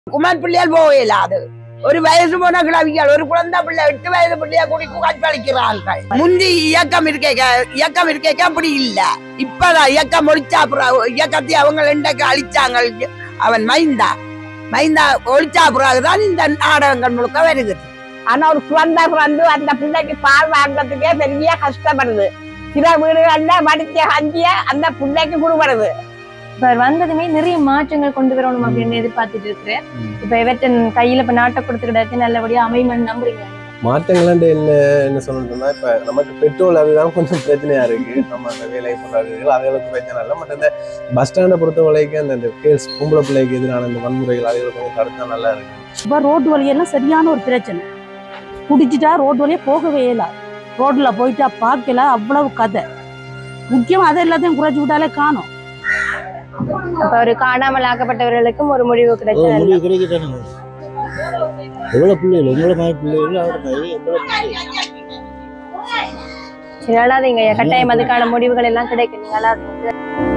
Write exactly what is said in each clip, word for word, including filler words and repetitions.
குமார் பிள்ளையால் போகலாது. ஒரு வயசு போன கிழவிகள் ஒரு குழந்தை பிள்ளை எட்டு வயது பிள்ளைய கூடி கற்பழிக்கிறார்கள். முந்தி இயக்கம் இருக்க இயக்கம் இருக்க அப்படி இல்ல. இப்பதான் இயக்கம் ஒழிச்சா இயக்கத்தை அவங்க இன்றைக்கு அழிச்சாங்க. அவன் மைந்தா மைந்தா ஒழிச்சா பிறகுதான் இந்த நாடகங்கள் முழுக்க வருகிறது. ஆனா ஒரு குழந்தை பிறந்து அந்த பிள்ளைக்கு பால் வாங்கறதுக்கே பெரிய கஷ்டப்படுது. சில வீடுகள்ல மடிச்ச கஞ்சிய அந்த பிள்ளைக்கு குடுபடுது. இப்ப வந்ததுமே நிறைய மாற்றங்கள் கொண்டு வரணும் அப்படின்னு எதிர்பார்த்துட்டு இருக்கிறேன். இப்ப இவற்றின் கையில இப்ப நாட்டை கொடுத்துக்கிட்டாச்சு நல்லபடியா அமைமன் நம்புறீங்க? மாற்றங்கள் என்ன என்ன சொல்லணும்னா, இப்ப நமக்கு பெட்ரோல் அதுதான் கொஞ்சம் பிரச்சனையா இருக்கு. நம்ம அந்த வேலை போடுறது அதுகளுக்கு பிரச்சனை இல்லை. பட் இந்த பஸ் ஸ்டாண்டை பொறுத்த வரைக்கும் அந்த கேஸ் பொம்பளை பிள்ளைக்கு எதிரான இந்த வன்முறைகள் அதுகளுக்கு கொஞ்சம் தடுத்தா நல்லா இருக்கு. இப்ப ரோடு வழியெல்லாம் சரியான ஒரு பிரச்சனை. குடிச்சிட்டா ரோடு வழியே போகவே இல்லை. ரோட்ல போயிட்டா பார்க்கல, அவ்வளவு கதை. முக்கியமா அதை எல்லாத்தையும் குறைச்சி விட்டாலே காணும். அப்ப ஒரு காணாமல் ஆக்கப்பட்டவர்களுக்கும் ஒரு முடிவு கிடைச்சது. எவ்வளவு பிள்ளைகள் எங்களை மாதிரி பிள்ளைகள் சரி, அழாதீங்க. கட்டாயம் அதுக்கான முடிவுகள் எல்லாம் கிடைக்கும். நீங்க அழாதீங்க.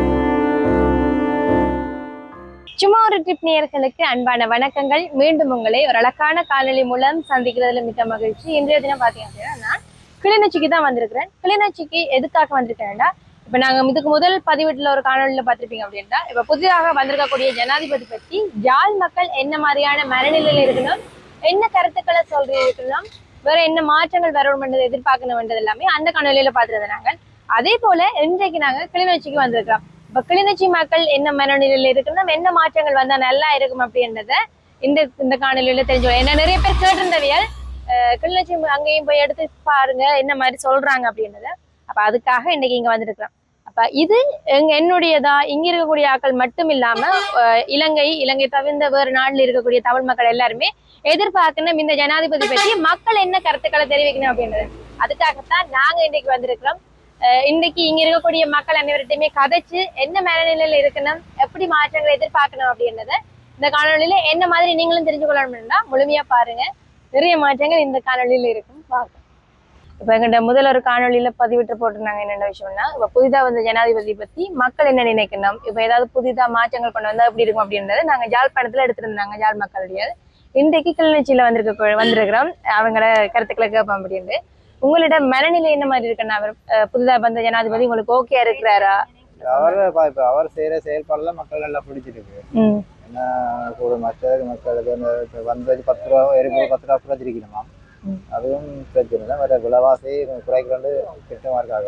சும்மா ஒரு ட்ரிப் நேயர்களுக்கு அன்பான வணக்கங்கள். மீண்டும் உங்களை ஒரு அழகான காணொலி மூலம் சந்திக்கிறதுல மிக்க மகிழ்ச்சி. இன்றைய தினம் பாத்தீங்கன்னா நான் கிளிநொச்சிக்கு தான் வந்திருக்கிறேன். கிளிநொச்சிக்கு எதுக்காக வந்திருக்கேன்டா, இப்ப நாங்க இதுக்கு முதல் பதிவீட்டுல ஒரு காணொலியில பாத்திருப்பீங்க அப்படின்னா, இப்ப புதிதாக வந்திருக்கக்கூடிய ஜனாதிபதி பற்றி யாழ் மக்கள் என்ன மாதிரியான மனநிலையில இருக்கணும், என்ன கருத்துக்களை சொல்றது இருக்கணும், வேற என்ன மாற்றங்கள் வரணும்ன்றது எதிர்பார்க்கணும்ன்றது எல்லாமே அந்த காணொலியில பாத்துருந்தோம் நாங்கள். அதே போல இன்றைக்கு நாங்க கிளிநொச்சிக்கு வந்திருக்கிறோம். இப்ப கிளிநொச்சி மக்கள் என்ன மனநிலையில இருக்கணும், என்ன மாற்றங்கள் வந்தா நல்லா இருக்கும் அப்படின்றத இந்த இந்த காணொலியில தெரிஞ்சுக்கணும். ஏன்னா நிறைய பேர் கேட்டிருந்தவியல் அஹ் கிளிநொச்சி அங்கேயும் போய் எடுத்து பாருங்க என்ன மாதிரி சொல்றாங்க அப்படின்றத. அப்ப அதுக்காக இன்னைக்கு இங்க வந்திருக்கிறோம். அப்ப இது எங்க என்னுடையதா இங்க இருக்கக்கூடிய ஆட்கள் மட்டும் இல்லாம இலங்கை இலங்கை தவிர்ந்த வேறு நாட்டில் இருக்கக்கூடிய தமிழ் மக்கள் எல்லாருமே எதிர்பார்க்கணும் இந்த ஜனாதிபதி பற்றி மக்கள் என்ன கருத்துக்களை தெரிவிக்கணும் அப்படின்றது. அதுக்காகத்தான் நாங்க இன்றைக்கு வந்திருக்கிறோம். அஹ் இன்னைக்கு இங்க இருக்கக்கூடிய மக்கள் அனைவர்கிட்டையுமே கதைச்சு என்ன மனநிலையில இருக்கணும், எப்படி மாற்றங்களை எதிர்பார்க்கணும் அப்படின்றத இந்த காணொலியில என்ன மாதிரி நீங்களும் தெரிஞ்சு கொள்ளணும்னா முழுமையா பாருங்க. நிறைய மாற்றங்கள் இந்த காணொலியில இருக்கும், பார்க்கலாம். இப்ப எங்கிட்ட முதல் ஒரு காணொலியில பதிவிட்டு போட்டிருந்தாங்க என்னென்ன விஷயம்னா, இப்ப புதிதா வந்த ஜனாதிபதி பத்தி மக்கள் என்ன நினைக்கணும், இப்ப ஏதாவது புதிதா மாற்றங்கள் கொண்டு வந்தா எப்படி இருக்கும் அப்படின்றது நாங்க யாழ்ப்பாணத்துல எடுத்திருந்தாங்க யாழ் மக்களுடைய. இன்றைக்கு கிளிநொச்சியில வந்திருக்க வந்திருக்கிறோம் அவங்களோட கருத்துக்களை கேட்போம் அப்படின்ட்டு. உங்களோட மனநிலை என்ன மாதிரி இருக்குன்னா, அவர் புதிதா வந்த ஜனாதிபதி உங்களுக்கு ஓகே இருக்கிறாரா? அவர் அவர் செய்யற செயல்பாடுல மக்கள் எல்லாம் பிடிச்சிருக்கு. ஏன்னா கூட மற்ற மக்களுக்கு வந்தது பத்து ரூபா எரிபொருள் பத்து ரூபா குறைச்சிருக்கணுமா, அதுவும் பிரச்சனை தான். வேற விலைவாசி குறைக்கிறது திட்டமா இருக்காங்க.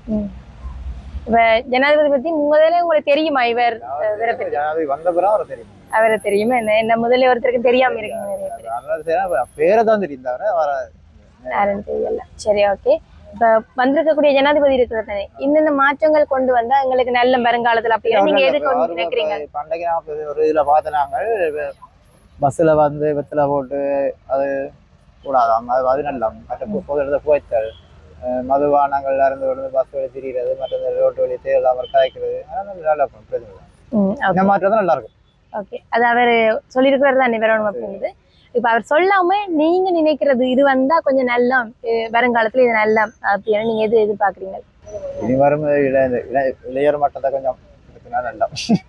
இப்ப ஜனாதிபதி பத்தி முதல்ல உங்களுக்கு தெரியுமா? இவர் ஜனாதிபதி வந்த பிறகு அவரை தெரியும். அவரை தெரியுமா? என்ன என்ன முதல்ல ஒருத்தருக்கு தெரியாம இருக்கு, பேரை தான் தெரியும் தவிர வர யாரும் தெரியல. சரி, ஓகே. இப்ப வந்திருக்கக்கூடிய ஜனாதிபதி இருக்கிறது இன்னென்ன மாற்றங்கள் கொண்டு வந்தா எங்களுக்கு நல்ல வருங்காலத்துல அப்படின்னு நீங்க எதுக்கு நினைக்கிறீங்க? பண்டைக்கு நமக்கு ஒரு இதுல பார்த்தனாங்க பஸ்ல வந்து வெத்தலை போட்டு அது கூடாதாம், அது அது நல்லா மற்ற பொது இடத்துல போய்த்தல் மதுபானங்கள்ல இருந்து விழுந்து பஸ் வழி திரிகிறது, மற்ற ரோட்டு வழி தேவையில்லாம கதைக்கிறது, நல்லா பிரச்சனை இந்த மாற்றம் தான் நல்லா இருக்கும். ஓகே, அது அவர் சொல்லியிருக்கிறது தான் வரணும் அப்படின்றது. இப்ப அவர் சொல்லாம நீங்க நினைக்கிறது இது வந்தா கொஞ்சம் நல்லா வருங்காலத்துல இது நல்லா அப்படின்னு நீங்க எது எதிர்பார்க்குறீங்க? இனி வரும் இளைஞர் மட்டத்தை கொஞ்சம் நல்லா.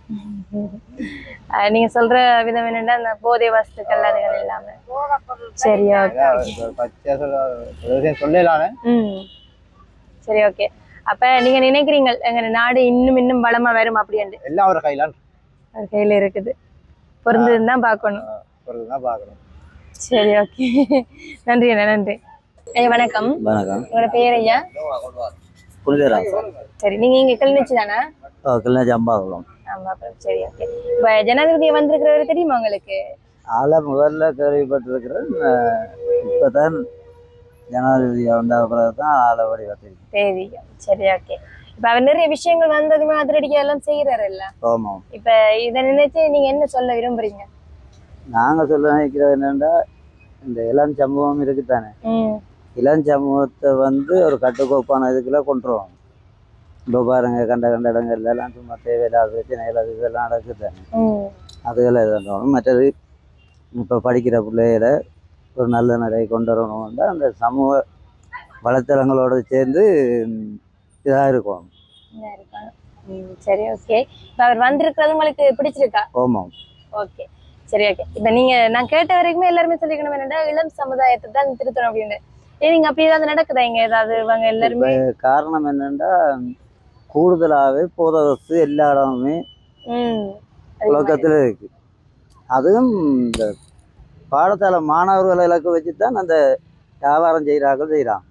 நீங்க சொல்ற விதம் என்னன்னா அந்த போதை வஸ்துக்கள் அதுகள் இல்லாம. சரி, சொல்லலானே. ம், சரி, ஓகே. அப்ப நீங்க நினைக்கிறீங்க எங்க நாடு இன்னும் இன்னும் பலமா வரும் அப்படின்னு? எல்லாம் அவர் கையில அவர் கையில இருக்குது, பொருந்ததுதான் பார்க்கணும். பொருந்ததுதான் பார்க்கணும். சரி, ஓகே. நன்றி அண்ணா, நன்றி. ஐயா வணக்கம். வணக்கம். உங்களோட பேர் ஐயா? புனிதராஜன். சரி, நீங்க இங்க கிளிநொச்சி தானே? கிளிநொச்சி அம்பாகுளம். அம்பாகுளம். சரி, ஓகே. இப்ப ஜனாதிபதி வந்திருக்கிறவரு தெரியுமா உங்களுக்கு? ஆள முதல்ல கேள்விப்பட்டிருக்கிறேன். இப்பதான் ஜனாதிபதி வந்த பிறகுதான் ஆளை வடிவத்திருக்கு தெரியும். சரி, ஓகே. இப்ப அவர் நிறைய விஷயங்கள் வந்ததுமே அதிரடிக்க எல்லாம் செய்யறாரு இல்ல? ஆமாம். இப்ப இதை நினைச்சு நீங்க என்ன சொல்ல விரும்புறீங்க? நாங்க சொல்ல நினைக்கிறது என்னன்னா, இந்த இளம் சமூகம் இருக்குத்தானே, இளம் சமூகத்தை வந்து ஒரு கட்டுக்கோப்பான இதுக்குள்ள கொண்டுருவாங்க. இப்போ பாருங்க, கண்ட கண்ட இடங்கள்ல எல்லாம் சும்மா தேவையில்லாத பிரச்சனைகள் அது இதெல்லாம் நடக்குதானே, அதுகளை இதணும். மற்றது இப்போ படிக்கிற பிள்ளைகள ஒரு நல்ல நிலையை கொண்டு வரணும்னா அந்த சமூக வலைத்தளங்களோடு சேர்ந்து இதாக இருக்கும். சரி, ஓகே. இப்ப அவர் வந்திருக்கிறது உங்களுக்கு பிடிச்சிருக்கா? ஆமாம். ஓகே, சரி ஓகே. இப்ப நீங்க நான் கேட்ட வரைக்குமே எல்லாருமே சொல்லிக்கணும் என்னன்னா இளம் சமுதாயத்தை தான் திருத்தணும் அப்படின்னு. ஏன் நீங்க அப்படி ஏதாவது நடக்குதா இங்க ஏதாவது இவங்க எல்லாருமே? காரணம் என்னன்னா கூடுதலாகவே போதை வசதி எல்லா இடமுமே உலகத்தில் இருக்கு. அதுவும் இந்த பாடசாலை மாணவர்களை இலக்கு வச்சு தான் அந்த வியாபாரம் செய்கிறார்கள் செய்கிறாங்க.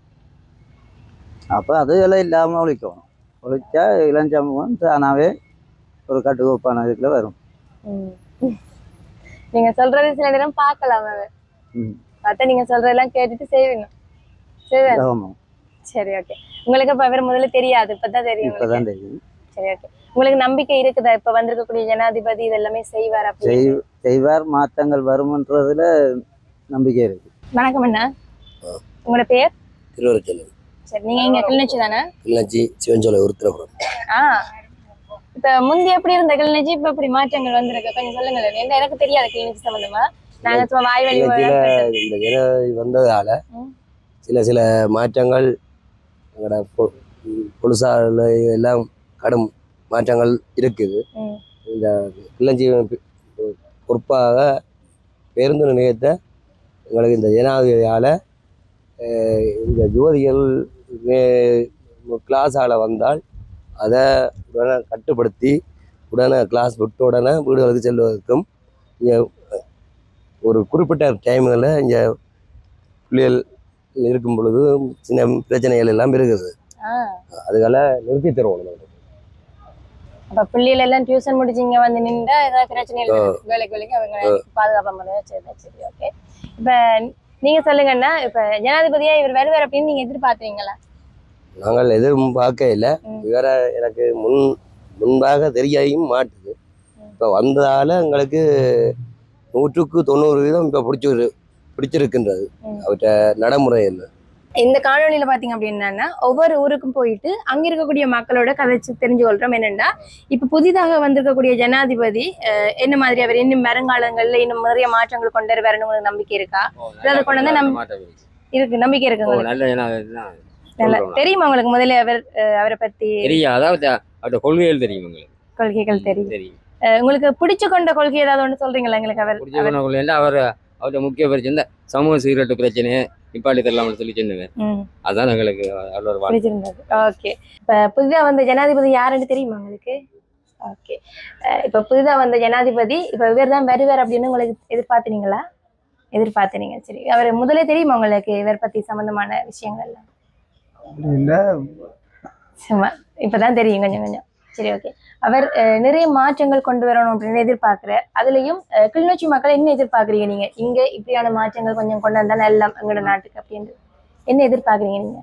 அப்போ அதுகளை இல்லாமல் ஒழிக்கணும். ஒழிச்சா இளஞ்சமூகம் தானாகவே ஒரு கட்டுக்கோப்பான இதுக்குள்ள வரும். நீங்க சொல்றது சில நேரம் பார்க்கலாம் பார்த்தா நீங்க சொல்றதெல்லாம் கேட்டுட்டு செய்வீங்க. சரி ஓகே. உங்களுக்கு இப்ப அவர் முதல்ல தெரியாது, இப்பதான் தெரியும். இப்பதான் தெரியும். சரி ஓகே. உங்களுக்கு நம்பிக்கை இருக்குதா இப்ப வந்திருக்கக்கூடிய ஜனாதிபதி இதெல்லாமே செய்வார்? அப்படி செய்வார், மாற்றங்கள் வரும்ன்றதுல நம்பிக்கை இருக்கு. வணக்கம் அண்ணா, உங்களோட பேர்? திருவருச்செல்வன். சரி, நீங்க இங்க கிளிநொச்சி தானே? கிளிநொச்சி சிவஞ்சோலை உருத்திரபுரம். ஆ, இப்ப முந்தி எப்படி இருந்த கிளிநொச்சி இப்ப எப்படி மாற்றங்கள் வந்திருக்கு கொஞ்சம் சொல்லுங்களேன். எனக்கு தெரியாது கிளிநொச்சி சம்பந்தமா. நாங்க சும்மா வாய் வழி இந்த ஜனாதிபதி வந்ததால சில சில மாற்றங்கள் எங்களோட பொலிசாரில் எல்லாம் கடும் மாற்றங்கள் இருக்குது. இந்த கிளிநொச்சி பொறுப்பாக பேருந்து நிலையத்தை எங்களுக்கு இந்த ஜனாதிபதியால் இந்த யுவதிகள் கிளாஸால் வந்தால் அதை உடனே கட்டுப்படுத்தி உடனே கிளாஸ் விட்டு உடனே வீடுகளுக்கு செல்வதற்கும் இங்கே ஒரு குறிப்பிட்ட டைமில் இங்கே பிள்ளைகள் இருக்கும் பொழுது சின்ன பிரச்சனைகள் எல்லாம் இருக்குது. அதுக்கால நிறுத்தி தருவோம். அப்ப பிள்ளைகள் எல்லாம் டியூஷன் முடிச்சு இங்க வந்து நின்றா ஏதாவது பிரச்சனை இல்லை, வேலைக்கு வேலைக்கு அவங்க பாதுகாப்பா பண்ணுவோம். சரி சரி ஓகே. இப்ப நீங்க சொல்லுங்கன்னா இப்ப ஜனாதிபதியா இவர் வருவார் அப்படின்னு நீங்க எதிர்பார்த்தீங்களா? நாங்கள் எதிரும் பார்க்க இல்லை. இவர எனக்கு முன் முன்பாக தெரியவும் மாட்டுது. இப்போ வந்ததால எங்களுக்கு நூற்றுக்கு தொண்ணூறு வீதம் இப்போ பிடிச்சி பிடிச்சிருக்கின்றது அவற்ற நடைமுறையில். இந்த காணொலியில பாத்தீங்க அப்படின்னா ஒவ்வொரு ஊருக்கும் போயிட்டு அங்க இருக்கக்கூடிய மக்களோட கதைச்சு தெரிஞ்சு கொள்றோம். என்னன்னா இப்ப புதிதாக வந்திருக்கக்கூடிய ஜனாதிபதி என்ன மாதிரி அவர் இன்னும் வருங்காலங்கள்ல இன்னும் நிறைய மாற்றங்கள் கொண்டு வரணும் உங்களுக்கு நம்பிக்கை இருக்கா? அதை கொண்டு வந்து நம் இருக்கு நம்பிக்கை இருக்கு. தெரியுமா உங்களுக்கு முதல்ல அவர் அவரை பத்தி? தெரியும், அதாவது அவருடைய கொள்கைகள் தெரியும் உங்களுக்கு. கொள்கைகள் தெரியும். உங்களுக்கு பிடிச்சு கொண்ட கொள்கை ஏதாவது ஒன்று சொல்றீங்களா எங்களுக்கு? அவர் பிடிச்ச கொண்ட கொள்கை அவர் அவருடைய முக்கிய பிரச்சனை சமூக சீரட்டு பிரச்சனை நிப்பாட்டி தரலாம் சொல்லி சொன்னது. அதான் எங்களுக்கு பிடிச்சிருந்தது. ஓகே. இப்ப புதிதா வந்த ஜனாதிபதி யாருன்னு தெரியுமா உங்களுக்கு? ஓகே. இப்ப புதிதா வந்த ஜனாதிபதி இப்ப இவர் தான் வருவார் அப்படின்னு உங்களுக்கு எதிர்பார்த்தீங்களா? எதிர்பார்த்தீங்க. சரி, அவர் முதலே தெரியுமா உங்களுக்கு இவர் பத்தி சம்பந்தமான விஷயங்கள் எல்லாம்? சும்மா இப்பதான் தெரியும் கொஞ்சம் கொஞ்சம். சரி ஓகே. அவர் நிறைய மாற்றங்கள் கொண்டு வரணும் அப்படின்னு எதிர்பார்க்கிற அதுலயும் கிளிநொச்சி மக்கள் என்ன எதிர்பார்க்குறீங்க நீங்க? இங்க இப்படியான மாற்றங்கள் கொஞ்சம் கொண்டு வந்தா எல்லாம் எங்களோட நாட்டுக்கு அப்படின்னு என்ன எதிர்பார்க்குறீங்க நீங்க?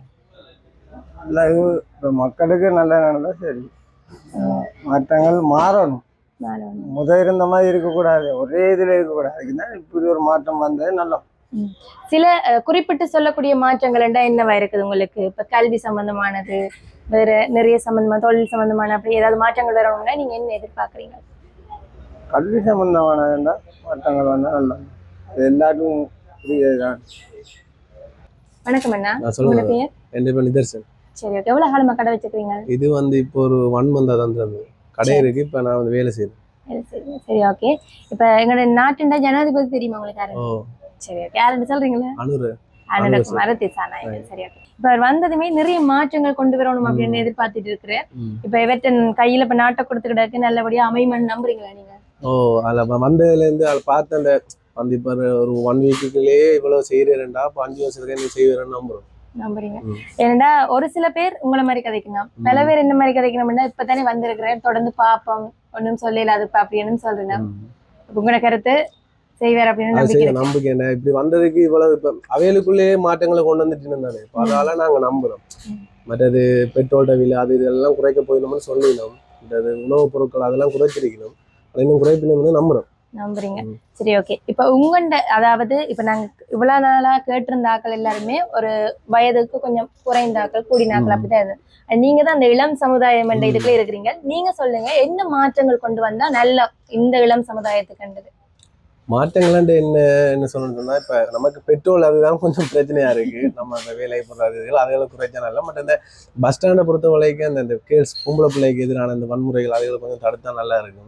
மக்களுக்கு நல்ல நடந்தா சரி, மாற்றங்கள் மாறணும். முதல் இருந்த மாதிரி இருக்கக்கூடாது, ஒரே இதுல இருக்கக்கூடாது. அதுக்குதான் இப்படி ஒரு மாற்றம் வந்தது நல்லா. சில குறிப்பிட்டு சொல்லக்கூடிய மாற்றங்கள் என்னவா இருக்குது உங்களுக்கு? இப்ப கல்வி சம்பந்தமானது, வேற நிறைய சம்பந்தமான தொழில் சம்பந்தமான அப்படி ஏதாவது மாற்றங்கள் வரணும்னா நீங்க என்ன எதிர்பார்க்குறீங்க? கல்வி சம்பந்தமான மாற்றங்கள் வந்தா நல்லா, எல்லாருக்கும் புரியுதுதான். வணக்கம் அண்ணா, உங்களோட பேர்? என் பேர் நிதர்சன். சரி ஓகே. எவ்வளவு காலமா கடை வச்சுக்கிறீங்க? இது வந்து இப்போ ஒரு ஒன் மந்த் தான் தந்தது கடை இருக்கு. இப்ப நான் வந்து வேலை செய்யறேன். சரி ஓகே. இப்ப எங்களோட நாட்டுண்டா ஜனாதிபதி தெரியுமா உங்களுக்கு? சரி ஓகே. யாருன்னு சொல்றீங்களா? அனுரு அனுரகுமார திசாநாயகன். சரி ஓகே. இப்ப வந்ததுமே நிறைய மாற்றங்கள் கொண்டு வரணும் அப்படின்னு எதிர்பார்த்துட்டு இருக்கிறேன். இப்ப இவற்றின் கையில இப்ப நாட்டை கொடுத்துக்கிட்டாக்கு நல்லபடியா அமைமன்னு நம்புறீங்களா நீங்க? ஓ, அதுல வந்ததுல இருந்து அதை பார்த்து அந்த வந்து இப்ப ஒரு ஒன் வீக்குக்குள்ளேயே இவ்வளவு செய்யறேன்டா, அஞ்சு வருஷத்துக்கு நீ செய்வேன்னு நம்புறோம். நம்புறீங்க? ஏன்னா ஒரு சில பேர் உங்களை மாதிரி கதைக்கணும், பல பேர் என்ன மாதிரி கதைக்கணும்னா இப்பதானே வந்திருக்கிறேன் தொடர்ந்து பாப்போம் ஒன்னும் சொல்லல அது அப்படின்னு சொல்றேன். உங்களோட கருத்து செய்வார் அப்படின்னு நம்பிக்கை என்ன? இப்படி வந்ததுக்கு இவ்வளவு இப்ப அவைகளுக்குள்ளேயே மாற்றங்களை கொண்டு வந்துட்டு இருந்தானே, அதனால நாங்க நம்புறோம். மற்றது பெட்ரோல் விலை அது இதெல்லாம் குறைக்க போயிடணும்னு சொல்லிடணும். மற்றது உணவுப் பொருட்கள் அதெல்லாம் குறைச்சிருக்கணும், அதை இன்னும் குறைப்பினோம்னு நம்புறோம். நம்புறீங்க? சரி ஓகே. இப்ப உங்கண்ட அதாவது இப்ப நாங்க இவ்வளவு நாளா கேட்டிருந்த ஆக்கள் எல்லாருமே ஒரு வயதுக்கு கொஞ்சம் குறைந்த ஆக்கள் கூடின ஆக்கள் அப்படிதான் இருக்கு. நீங்க தான் அந்த இளம் சமுதாயம் என்ற இதுக்குள்ள இருக்கிறீங்க. நீங்க சொல்லுங்க என்ன மாற்றங்கள் கொண்டு வந்தா நல்ல இந்த இளம் சமுதாயத்துக்கு? மாற்றங்கள்ன்ட்டு என்ன என்ன சொல்லணும்னா, இப்போ நமக்கு பெட்ரோல் அதுதான் கொஞ்சம் பிரச்சனையா இருக்கு. நம்ம அந்த வேலை பொருளாதாரங்கள் அதுகளை குறைச்சா இல்லை. பட் இந்த பஸ் ஸ்டாண்டை பொறுத்த வரைக்கும் அந்த இந்த கேர்ள்ஸ் பொம்பளை பிள்ளைக்கு எதிரான இந்த வன்முறைகள் அதுகளை கொஞ்சம் தடுத்தா நல்லா இருக்கும்.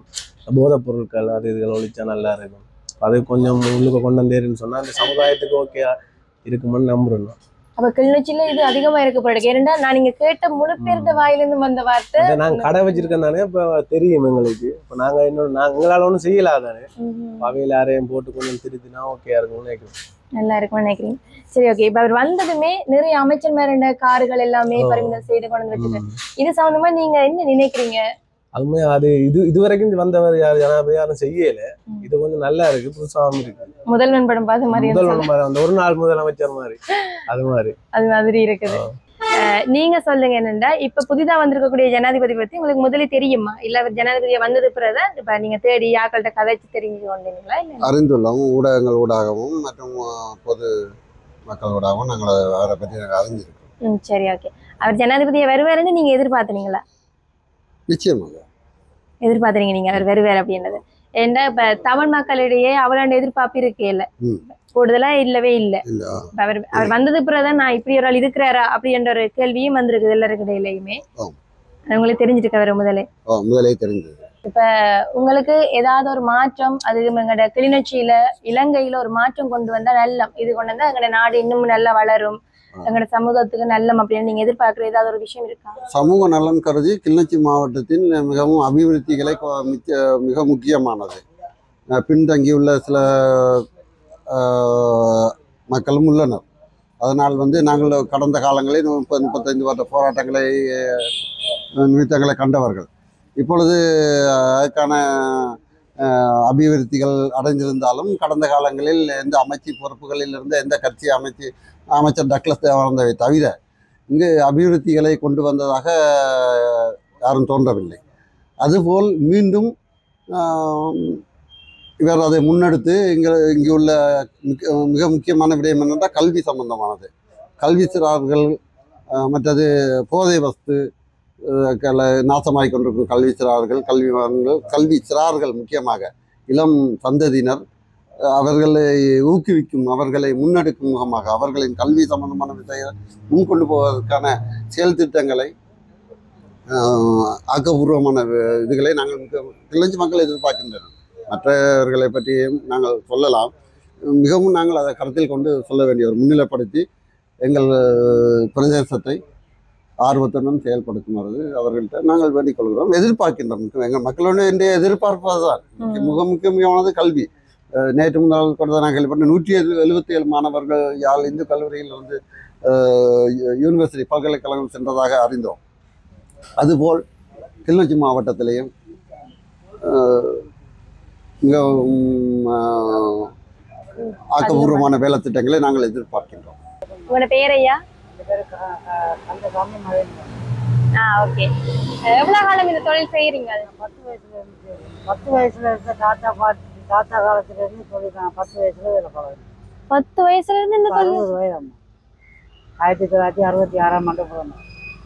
போதைப் பொருட்கள் அது இதுகள் ஒழிச்சா நல்லா இருக்கும். அது கொஞ்சம் உள்ளுக்கு கொண்டு வந்தேருன்னு சொன்னா அந்த சமுதாயத்துக்கு ஓகே இருக்குமான்னு நம்புறேன். அப்ப கிளிநொச்சியில இது அதிகமா இருக்க போயிருக்கு. ஏன்னா நான் நீங்க கேட்ட முழு பேருந்த வாயிலிருந்து வந்த வார்த்தை நாங்க கடை வச்சிருக்கோம் தானே, இப்ப தெரியும் எங்களுக்கு. இப்ப நாங்க இன்னொரு நாங்க எங்களால ஒன்றும் செய்யலாம் தானே, அவையில யாரையும் போட்டு கொஞ்சம் திருத்தினா ஓகே இருக்கும்னு நினைக்கிறேன். நல்லா இருக்கும்னு நினைக்கிறீங்க. சரி, ஓகே. இப்ப அவர் வந்ததுமே நிறைய அமைச்சர்மாரோட கார்கள் எல்லாமே பறிமுதல் செய்து கொண்டு வச்சுட்டு இது சம்பந்தமா நீங்க என்ன நினைக்கிறீங்க? அதுமே அது இது இதுவரைக்கும் வந்தவர் யார் ஜனாதிபதி யாரும் செய்யல. இது கொஞ்சம் நல்லா இருக்கு, புதுசாகவும் இருக்கு. முதல்வன் படம் பார்த்த மாதிரி முதல்வன் அந்த ஒரு நாள் முதலமைச்சர் மாதிரி அது மாதிரி அது மாதிரி இருக்குது. நீங்க சொல்லுங்க என்னண்டா, இப்ப புதிதா வந்திருக்கக்கூடிய ஜனாதிபதி பத்தி உங்களுக்கு முதலே தெரியுமா, இல்ல அவர் ஜனாதிபதியா வந்தது பிறகுதான் இப்ப நீங்க தேடி யாக்கள்கிட்ட கதைச்சு தெரிஞ்சு கொண்டீங்களா? அறிந்துள்ளோம், ஊடகங்கள் ஊடாகவும் மற்றும் பொது மக்களோடாகவும் நாங்கள் அவரை பற்றி நாங்கள் அறிஞ்சிருக்கோம். சரி, ஓகே. அவர் ஜனாதிபதியை வருவாருன்னு நீங்க எதிர்பார்த்தீங்களா? நிச்சயமாக எதிர்பார்த்தீங்க நீங்க அவர் வருவார் அப்படின்றது. ஏன்னா இப்ப தமிழ் மக்களிடையே அவளோட எதிர்பார்ப்பு இருக்கே இல்ல, கூடுதலா இல்லவே இல்லை. அவர் அவர் வந்தது பிறகுதான் நான் இப்படி ஒரு ஆள் இருக்கிறாரா அப்படின்ற ஒரு கேள்வியும் வந்திருக்குது எல்லாருக்கு இடையிலையுமே. உங்களுக்கு தெரிஞ்சிருக்கு அவர் முதலே முதலே தெரிஞ்சது. இப்ப உங்களுக்கு ஏதாவது ஒரு மாற்றம், அது எங்களோட கிளிநொச்சியில இலங்கையில ஒரு மாற்றம் கொண்டு வந்தா நல்லம், இது கொண்டு வந்தா எங்களோட நாடு இன்னும் நல்லா வளரும், எங்களோட சமூகத்துக்கு நல்லம் அப்படின்னு நீங்க எதிர்பார்க்கிற ஏதாவது ஒரு விஷயம் இருக்கா? சமூக நலன் கருதி கிளிநொச்சி மாவட்டத்தின் மிகவும் அபிவிருத்திகளை மிக முக்கியமானது. பின்தங்கியுள்ள சில மக்களும் உள்ளனர். அதனால் வந்து நாங்கள் கடந்த காலங்களில் முப்பது முப்பத்தைந்து வருட போராட்டங்களை நிமித்தங்களை கண்டவர்கள். இப்பொழுது அதுக்கான அபிவிருத்திகள் அடைந்திருந்தாலும் கடந்த காலங்களில் எந்த அமைச்சு பொறுப்புகளில் இருந்த எந்த கட்சி அமைச்சு அமைச்சர் டக்ளஸ் தேவானந்தாவை தவிர இங்கு அபிவிருத்திகளை கொண்டு வந்ததாக யாரும் தோன்றவில்லை. அதுபோல் மீண்டும் இவர் அதை முன்னெடுத்து இங்கே இங்கே உள்ள மிக முக்கியமான விடயம் என்னென்றால் கல்வி சம்பந்தமானது. கல்வி சிறார்கள் மற்றது போதை வஸ்து கல நாசமாகிக் கொண்டிருக்கும் கல்வி சிறார்கள் கல்விமான்கள் கல்வி சிறார்கள் முக்கியமாக இளம் சந்ததியினர் அவர்களை ஊக்குவிக்கும், அவர்களை முன்னெடுக்கும் முகமாக அவர்களின் கல்வி சம்பந்தமான விஷயங்களை முன்கொண்டு போவதற்கான செயல் திட்டங்களை ஆக்கப்பூர்வமான இதுகளை நாங்கள் கிளிநொச்சி மக்கள் எதிர்பார்க்கின்றனர். மற்றவர்களை பற்றியும் நாங்கள் சொல்லலாம், மிகவும் நாங்கள் அதை கருத்தில் கொண்டு சொல்ல வேண்டியவர் முன்னிலைப்படுத்தி எங்கள் பிரதேசத்தை ஆர்வத்துடன் செயல்படுத்துமாறு அவர்கள்ட்ட நாங்கள் வேண்டிக் கொள்கிறோம், எதிர்பார்க்கின்றோம். எங்கள் மக்களுடைய எதிர்பார்ப்பது தான் மிக முக்கியமானது கல்வி. நேற்று முன்னாள் கூட நான் கேள்விப்பட்ட நூற்றி எழுபத்தி ஏழு மாணவர்கள் யாழ் இந்து கல்லூரியில் வந்து யூனிவர்சிட்டி பல்கலைக்கழகம் சென்றதாக அறிந்தோம். அதுபோல் கிளிநொச்சி மாவட்டத்திலேயும் மிகவும் ஆக்கப்பூர்வமான வேலை திட்டங்களை நாங்கள் எதிர்பார்க்கின்றோம். உங்களோட பேர் ஐயா? ஓகே. எவ்வளவு காலம் இந்த தொழில் செய்யறீங்க? பத்து வயசுல இருந்து பத்து வயசுல இருந்து தாத்தா பாட்டி தாத்தா காலத்துல இருந்து சொல்லிருக்காங்க. பத்து வயசுல வேலை பழகுது. பத்து வயசுல இருந்து இந்த தொழில்? அறுபது வயது அம்மா. ஆயிரத்தி தொள்ளாயிரத்தி அறுபத்தி ஆறாம் ஆண்டு பிறந்தோம்.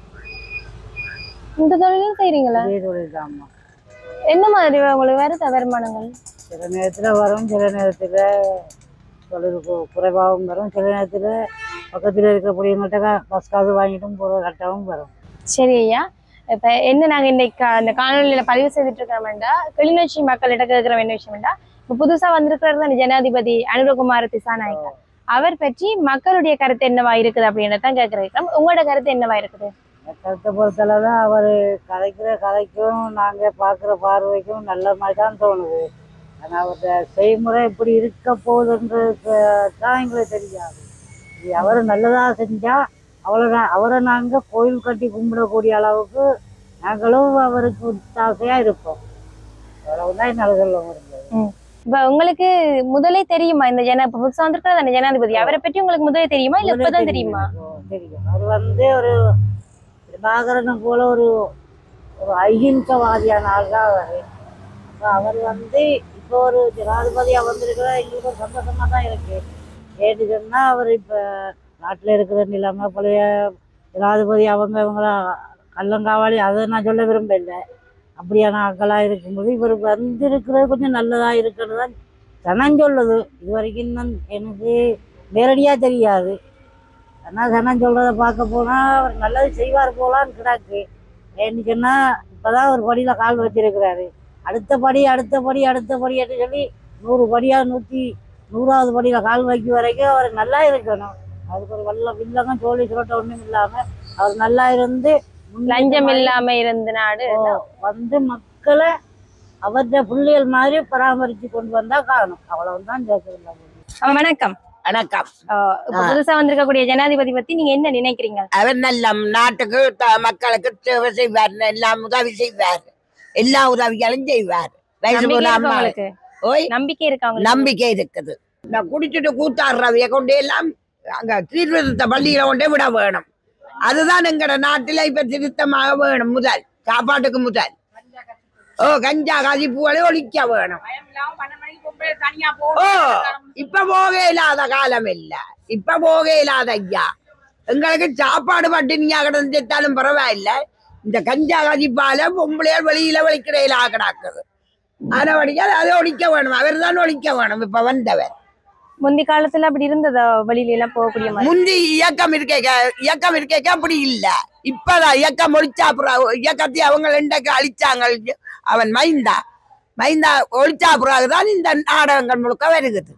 இந்த தொழிலும் செய்யறீங்களா? இதே தொழில் தான் அம்மா. என்ன மாதிரி உங்களுக்கு வருத வருமானங்கள்? சில நேரத்துல வரும், சில நேரத்துல தொழிலுக்கு குறைவாகவும் வரும், சில நேரத்துல பக்கத்துல இருக்கக்கூடியவங்கள்ட்ட பஸ் காசு வாங்கிட்டும் போற கட்டாவும் வரும். சரி ஐயா, இப்ப என்ன நாங்க இன்னைக்கு அந்த காணொலியில பதிவு செய்துட்டு இருக்கிறோம்டா, கிளிநொச்சி மக்கள்கிட்ட கேட்கிற என்ன விஷயம்டா, இப்ப புதுசா வந்திருக்கிறது ஜனாதிபதி அனுரகுமார திசாநாயக்கா, அவர் பற்றி மக்களுடைய கருத்து என்னவா இருக்குது அப்படின்றதான் கேட்கிறோம். உங்களோட கருத்து என்னவா இருக்குது? கருத்தை பொறுத்தளவு அவர் கதைக்கிற கதைக்கும் நாங்க பாக்குற பார்வைக்கும் நல்ல மாதிரி தான் தோணுது. ஆனா அவருடைய செய்முறை எப்படி இருக்க போகுதுன்றது தான் எங்களுக்கு தெரியாது. அவர் நல்லதா செஞ்சா அவளை அவரை நாங்க கோயில் கட்டி கும்பிடக்கூடிய அளவுக்கு நாங்களும் அவருக்கு உற்சாகையா இருப்போம். அவ்வளவுதான் என்னால சொல்ல முடியாது. இப்ப உங்களுக்கு முதலே தெரியுமா இந்த ஜன புதுசா வந்திருக்கிற அந்த ஜனாதிபதி, அவரை பற்றி உங்களுக்கு முதலே தெரியுமா இல்ல இப்பதான் தெரியுமா? தெரியும். அவர் வந்து ஒரு பிரபாகரன் போல ஒரு ஒரு அஹிம்சவாதியான ஆள் தான் அவரு. அவர் வந்து இப்போ ஒரு ஜனாதிபதியா வந்திருக்கிற எங்களுக்கு ஒரு சந்தோஷமா தான் இருக்கு. ஏன்னு சொன்னா அவர் இப்ப நாட்டுல இருக்கிற நிலைமை பழைய ஜனாதிபதி அவங்க இவங்களா கள்ளங்காவாளி அதை நான் சொல்ல விரும்பல. அப்படியான ஆக்களா இருக்கும்போது இவர் வந்திருக்கிறது கொஞ்சம் நல்லதா இருக்கிறது தான் சனம் சொல்லுது. இது வரைக்கும் தான் எனக்கு நேரடியா தெரியாது. ஆனால் சனம் சொல்றதை பார்க்க போனா அவர் நல்லது செய்வார் போலான்னு கிடாக்கு. ஏன்னு சொன்னா இப்பதான் ஒரு படியில கால் வச்சிருக்கிறாரு. அடுத்தபடி அடுத்தபடி அடுத்தபடி என்று சொல்லி நூறு படியா நூற்றி நூறாவது படியில் கால் வைக்க வரைக்கும் அவர் நல்லா இருக்கணும். அதுக்கு ஒரு வெள்ள வில்லங்க தோழி சுரட்ட ஒன்றும் இல்லாமல் அவர் நல்லா இருந்து லஞ்சம் இல்லாம இருந்த நாடு வந்து மக்களை அவற்றை பிள்ளைகள் மாதிரி பராமரித்து கொண்டு வந்தா காணும். அவ்வளவுதான் கேட்கல. வணக்கம். வணக்கம். புதுசா வந்திருக்கக்கூடிய ஜனாதிபதி பத்தி நீங்க என்ன நினைக்கிறீங்க? அவர் நல்ல நாட்டுக்கு மக்களுக்கு சேவை செய்வார், எல்லாம் உதவி செய்வார், எல்லா உதவிகளும் செய்வார். ஓய் நம்பிக்கை இருக்கா? நம்பிக்கை இருக்குது. நான் குடிச்சிட்டு கூத்தாடுறவைய கொண்டே எல்லாம் அங்க சீர்திருத்த பள்ளியில கொண்டே விட வேணும். அதுதான் எங்கட நாட்டில இப்ப திருத்தமாக வேணும். முதல் சாப்பாட்டுக்கு முதல் ஓ கஞ்சா கதிப்புகளை ஒழிக்க வேணும். ஓ இப்ப போக இல்லாத காலம் இல்ல, இப்ப போக இல்லாத ஐயா. எங்களுக்கு சாப்பாடு பட்டினியா கிடந்தாலும் பரவாயில்ல, இந்த கஞ்சா கதிப்பால பொம்பளையால் வெளியில வலிக்கிறேன் கிடக்குது. அதை ஒழிக்க அதை ஒழிக்க வேணும். அவர் தான் ஒழிக்க வேணும். இப்ப வந்தவர் முந்தி காலத்துல அப்படி இருந்ததா? வெளியில எல்லாம் போகக்கூடிய முந்தி இயக்கம் இருக்க இயக்கம் இருக்க அப்படி இல்ல. இப்பதான் இயக்கம் ஒழிச்சா அப்புறம் இயக்கத்தை அவங்க ரெண்டக்கு அழிச்சாங்க. அவன் மைந்தா மைந்தா ஒழிச்சா பிறகுதான் இந்த நாடகங்கள் முழுக்க வருகிறது.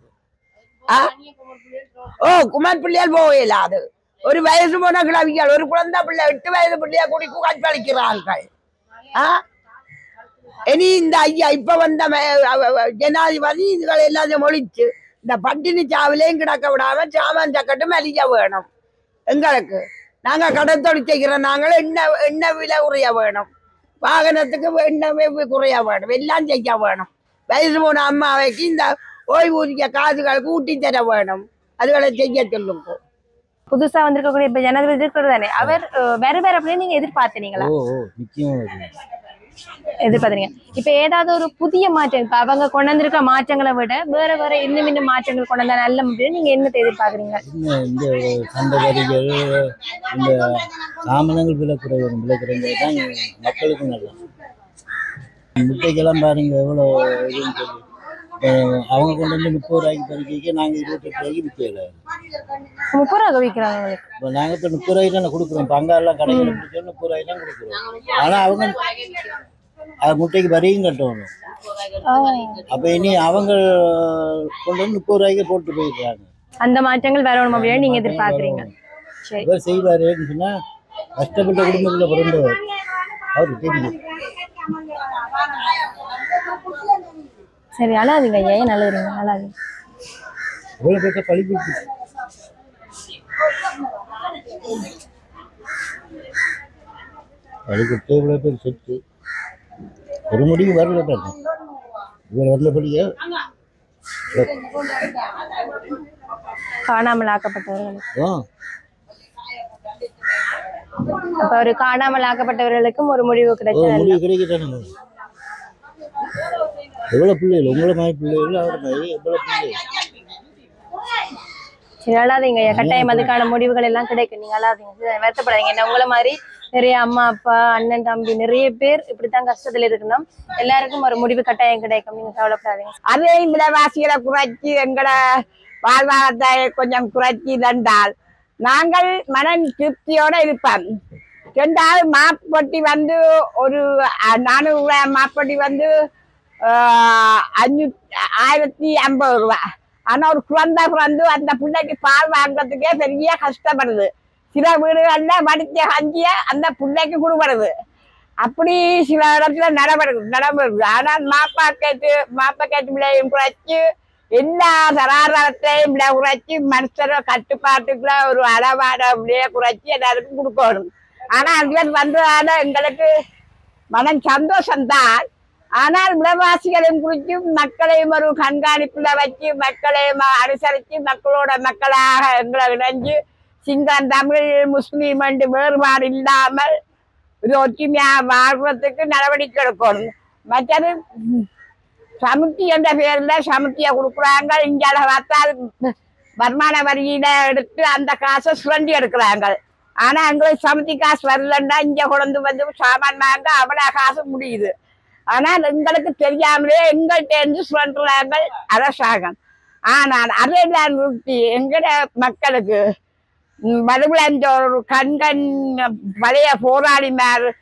ஓ குமார் பிள்ளையால் போக இயலாது. ஒரு வயசு போன கிழவிகள், ஒரு குழந்தை பிள்ளை எட்டு வயசு பிள்ளையா கூடி காட்பளிக்கிறார்கள். ஆஹ் இனி இந்த ஐயா இப்ப வந்த ஜனாதிபதி இதுகளை எல்லாத்தையும் ஒழிச்சு இந்த பட்டினி சாவிலையும் கிடக்க விடாம சாமான் சக்கட்டு மலிக்க வேணும். எங்களுக்கு நாங்க கடத்தொழி செய்கிறோம். நாங்களும் எண்ணெய் எண்ணெய் விலை குறைய வேணும், வாகனத்துக்கு எண்ணெய் குறைய வேணும், எல்லாம் செய்ய வேணும். வயசு போன அம்மாவைக்கு இந்த ஓய்வூதிய காசுகளுக்கு ஊட்டி தர வேணும். அதுகளை செய்ய சொல்லுங்க. புதுசா வந்திருக்கக்கூடிய இப்ப ஜனாதிபதி இருக்கிறது தானே, அவர் வேற வேற அப்படின்னு நீங்க எதிர்பார்த்தீங்களா? எதிர்பார்த்தீங்க. இப்ப ஏதாவது ஒரு புதிய மாற்றம், இப்ப அவங்க கொண்டு வந்திருக்க மாற்றங்களை விட வேற வேற இன்னும் இன்னும் மாற்றங்கள் கொண்டு வந்தா நல்ல முடியும் நீங்க என்னத்தை எதிர்பார்க்குறீங்க? இந்த சண்டை வரிகள், இந்த சாமான்கள் விலை குறைவு விலை குறைந்தது தான் மக்களுக்கு நல்லது. முட்டைக்கெல்லாம் பாருங்க எவ்வளோ இதுன்னு சொல்லி அவங்க கொண்டு வந்து முப்பது ரூபாய்க்கு பறிக்க நாங்கள் இருபத்தெட்டு ரூபாய்க்கு விற்கல. முப்பது ரூபாய்க்கு விற்கிறாங்க. இப்போ நாங்கள் இப்போ முப்பது ரூபாய்க்கு தானே கொடுக்குறோம். இப்போ அங்கெல்லாம் கடையில் பிடிச்சோம் முப்பது ரூபாய்க்கு தான் கொடுக்குறோம். ஆனால் அவங்க அது முட்டைக்கு வரியும் கட்டணும். அப்போ இனி அவங்க கொண்டு வந்து முப்பது ரூபாய்க்கு போட்டு போயிடுறாங்க. அந்த மாற்றங்கள் வரணும் அப்படின்னு நீங்க எதிர்பார்க்குறீங்க? இவர் செய்வாருன்னு சொன்னால் கஷ்டப்பட்ட குடும்பத்தில் பிறந்தவர் அவருக்கு தெரியும். சரி அழாதீங்க ஐயா, ஏன் நல்லதுங்க அழாதீங்க. எவ்வளோ பேச பழிப்பிட்டு அதுக்கு எவ்வளோ பேர் செத்து ஒரு முடிவு வரல. இவர் வரலபடியா காணாமல் ஆக்கப்பட்டவர்களுக்கு அப்ப ஒரு காணாமல் ஆக்கப்பட்டவர்களுக்கும் ஒரு முடிவு கிடைச்சது. கிடைக்கட்டான எவ்வளவு பிள்ளைகள் உங்களை மாதிரி பிள்ளைகள் அவரை மாதிரி எவ்வளவு பிள்ளைகள். சரி அழாதீங்க ஐயா, கட்டாயம் அதுக்கான முடிவுகள் எல்லாம் கிடைக்கும். நீங்க அழாதீங்க, வருத்தப்படாதீங்க. என்ன உங்களை மாதிரி நிறைய அம்மா அப்பா அண்ணன் தம்பி நிறைய பேர் இப்படித்தான் கஷ்டத்துல இருக்கணும். எல்லாருக்கும் ஒரு முடிவு கட்டாயம் கிடைக்கும். நீங்க கவலைப்படாதீங்க. அதே விலைவாசிகளை குறைச்சி எங்களை வாழ்வாதாரத்தை கொஞ்சம் குறைச்சி தந்தால் நாங்கள் மன திருப்தியோட இருப்போம். ரெண்டாவது மாப்பட்டி வந்து ஒரு நானூறு ரூபாய் மாப்பட்டி வந்து அஞ்சு ஆயிரத்தி ஐம்பது ரூபா. ஆனா ஒரு குழந்தை பிறந்து அந்த பிள்ளைக்கு பால் வாங்குறதுக்கே பெரிய கஷ்டப்படுது. சில வீடுகள்ல வடித்த கஞ்சிய அந்த பிள்ளைக்கு கொடுப்படுது. அப்படி சில இடத்துல நடபடுது நடபடுது ஆனால் மாப்பா கேட்டு மாப்பா கேட்டு பிள்ளையும் குறைச்சி எல்லா தராரத்தையும் விட குறைச்சி மனுஷர கட்டுப்பாட்டுக்குள்ள ஒரு அளவாட அப்படியே குறைச்சி எல்லாருக்கும் கொடுக்கணும். ஆனா அது வந்ததால எங்களுக்கு மனம் சந்தோஷம்தான். ஆனால் விலைவாசிகளையும் குறித்து மக்களையும் ஒரு கண்காணிப்புல வச்சு மக்களையும் அனுசரித்து மக்களோட மக்களாக எங்களை இணைஞ்சு சிங்களம் தமிழ் முஸ்லீம் என்று வேறுபாடு இல்லாமல் ஒரு ஒற்றுமையா வாழ்றதுக்கு நடவடிக்கை எடுக்கணும். மற்றது சமுத்தி என்ற பேர்ல சமுத்தியை கொடுக்குறாங்க. இங்கால பார்த்தா வருமான வரியில எடுத்து அந்த காசை சுரண்டி எடுக்கிறாங்க. ஆனா எங்களுக்கு சமுத்தி காசு வரலன்னா இங்க கொண்டு வந்து சாமான் வாங்க அவ்வளோ காசு முடியுது. ஆனால் எங்களுக்கு தெரியாமலே எங்கள்கிட்ட இருந்து சுரண்டுறாங்க அரசாங்கம். ஆனால் அதையெல்லாம் நிறுத்தி எங்கட மக்களுக்கு வலுவிழந்த ஒரு கண்கண் பழைய போராளி மேல்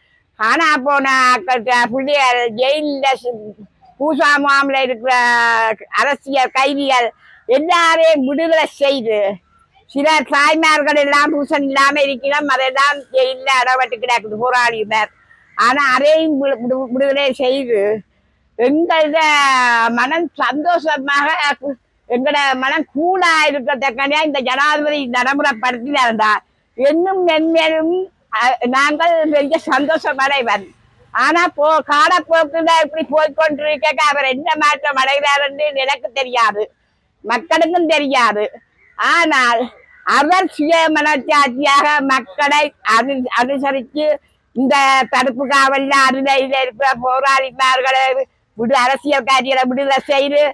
காணா போன பிள்ளைகள் ஜெயில பூசா மாமல இருக்கிற அரசியல் கைதிகள் எல்லாரையும் விடுதலை செய்து சில தாய்மார்கள் எல்லாம் பூசன் இல்லாம இருக்கிறோம், அதெல்லாம் ஜெயில அடவட்டு கிடக்குது போராடினார். ஆனா அதையும் விடுதலை செய்து எங்களோட மனம் சந்தோஷமாக எங்களோட மனம் கூலா இருக்கத்தக்கனே இந்த ஜனாதிபதி நடைமுறைப்படுத்தினார்டா இன்னும் மென்மேலும் நாங்கள் பெரிய சந்தோஷம் அடைவன். ஆனா போ காலப்போக்குல இப்படி போய்கொண்டிருக்க அவர் என்ன மாற்றம் அடைகிறார் என்று எனக்கு தெரியாது, மக்களுக்கும் தெரியாது. ஆனால் அவர் சுய மனச்சாட்சியாக மக்களை அனு அனுசரித்து இந்த தடுப்பு காவல்ல அருளையில இருக்கிற போராளிமார்களை விடு அரசியல்காரிகளை விடுதலை செய்து